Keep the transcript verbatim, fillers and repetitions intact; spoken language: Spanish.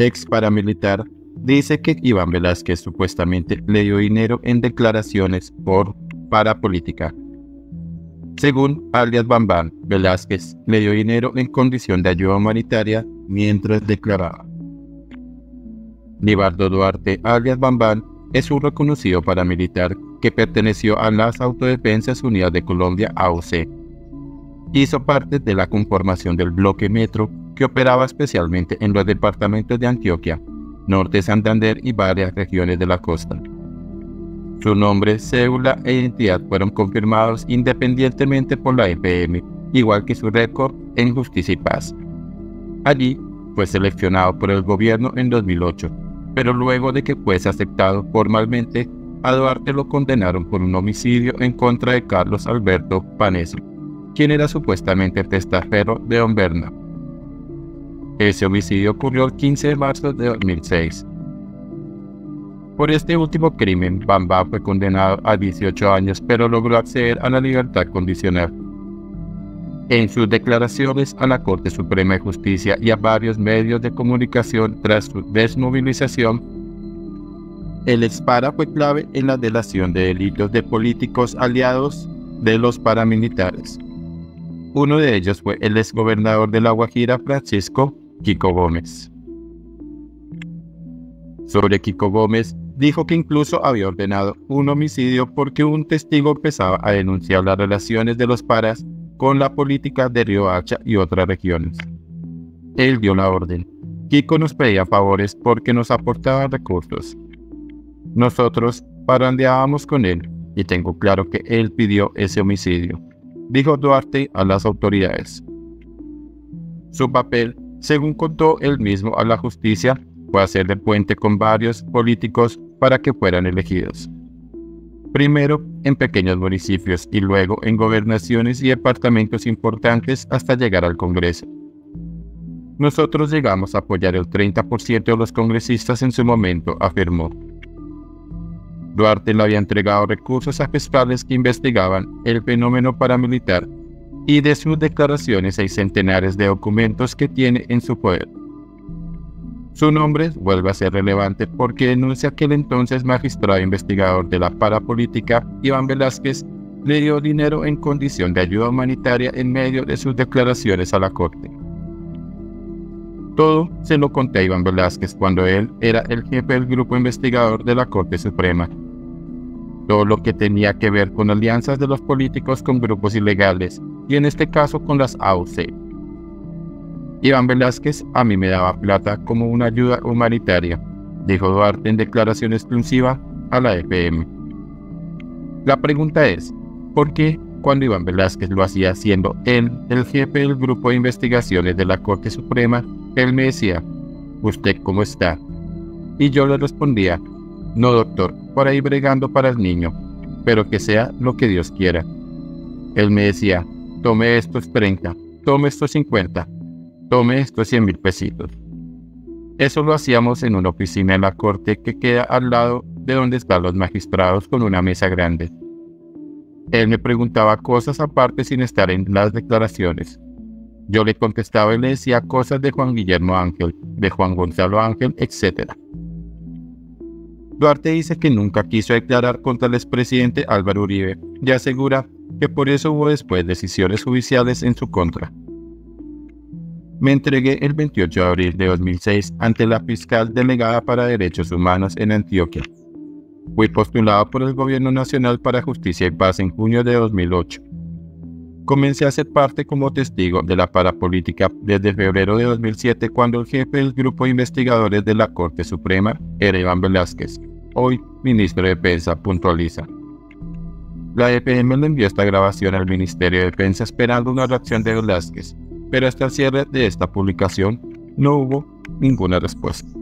ex paramilitar, dice que Iván Velásquez supuestamente le dio dinero en declaraciones por parapolítica. Según alias Bambán, Velásquez le dio dinero en condición de ayuda humanitaria mientras declaraba. Libardo Duarte, alias Bambán, es un reconocido paramilitar que perteneció a las Autodefensas Unidas de Colombia, A U C. Hizo parte de la conformación del Bloque Metro, que operaba especialmente en los departamentos de Antioquia, Norte de Santander y varias regiones de la costa. Su nombre, cédula e identidad fueron confirmados independientemente por la E P M, igual que su récord en Justicia y Paz. Allí fue seleccionado por el gobierno en dos mil ocho, pero luego de que fuese aceptado formalmente, a Duarte lo condenaron por un homicidio en contra de Carlos Alberto Paneso, quien era supuestamente testaferro de Don Berna. Ese homicidio ocurrió el quince de marzo de dos mil seis. Por este último crimen, Bambán fue condenado a dieciocho años, pero logró acceder a la libertad condicional. En sus declaraciones a la Corte Suprema de Justicia y a varios medios de comunicación tras su desmovilización, el expara fue clave en la delación de delitos de políticos aliados de los paramilitares. Uno de ellos fue el exgobernador de La Guajira, Francisco Kiko Gómez. Sobre Kiko Gómez, dijo que incluso había ordenado un homicidio porque un testigo empezaba a denunciar las relaciones de los paras con la política de Riohacha y otras regiones. Él dio la orden. Kiko nos pedía favores porque nos aportaba recursos. Nosotros parandeábamos con él y tengo claro que él pidió ese homicidio, dijo Duarte a las autoridades. Su papel, según contó él mismo a la justicia, fue hacer de puente con varios políticos para que fueran elegidos. Primero en pequeños municipios y luego en gobernaciones y departamentos importantes hasta llegar al Congreso. Nosotros llegamos a apoyar el treinta por ciento de los congresistas en su momento, afirmó. Duarte le había entregado recursos a fiscales que investigaban el fenómeno paramilitar y de sus declaraciones hay centenares de documentos que tiene en su poder. Su nombre vuelve a ser relevante porque denuncia que el entonces magistrado investigador de la parapolítica, Iván Velásquez, le dio dinero en condición de ayuda humanitaria en medio de sus declaraciones a la Corte. Todo se lo conté a Iván Velásquez cuando él era el jefe del grupo investigador de la Corte Suprema. Todo lo que tenía que ver con alianzas de los políticos con grupos ilegales, y en este caso con las A U C. Iván Velásquez a mí me daba plata como una ayuda humanitaria, dijo Duarte en declaración exclusiva a la E P M. La pregunta es, ¿por qué cuando Iván Velásquez lo hacía siendo él el jefe del grupo de investigaciones de la Corte Suprema, él me decía, ¿usted cómo está? Y yo le respondía, no doctor, por ahí bregando para el niño, pero que sea lo que Dios quiera. Él me decía, tome estos treinta, tome estos cincuenta, tome estos cien mil pesitos. Eso lo hacíamos en una oficina de la Corte que queda al lado de donde están los magistrados con una mesa grande. Él me preguntaba cosas aparte sin estar en las declaraciones. Yo le contestaba y le decía cosas de Juan Guillermo Ángel, de Juan Gonzalo Ángel, etcétera. Duarte dice que nunca quiso declarar contra el expresidente Álvaro Uribe y asegura que por eso hubo después decisiones judiciales en su contra. Me entregué el veintiocho de abril de dos mil seis ante la fiscal delegada para Derechos Humanos en Antioquia. Fui postulado por el Gobierno Nacional para Justicia y Paz en junio de dos mil ocho. Comencé a ser parte como testigo de la parapolítica desde febrero de dos mil siete, cuando el jefe del grupo de investigadores de la Corte Suprema era Iván Velásquez, hoy ministro de Defensa, puntualiza. La E P M le envió esta grabación al Ministerio de Defensa esperando una reacción de Velásquez, pero hasta el cierre de esta publicación no hubo ninguna respuesta.